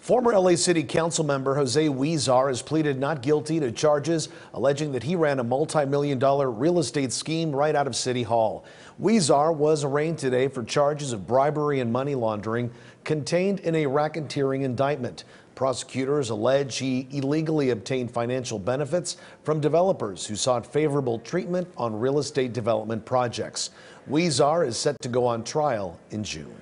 Former LA City Council member Jose Huizar has pleaded not guilty to charges alleging that he ran a multi-million-dollar real estate scheme right out of City Hall. Huizar was arraigned today for charges of bribery and money laundering contained in a racketeering indictment. Prosecutors allege he illegally obtained financial benefits from developers who sought favorable treatment on real estate development projects. Huizar is set to go on trial in June.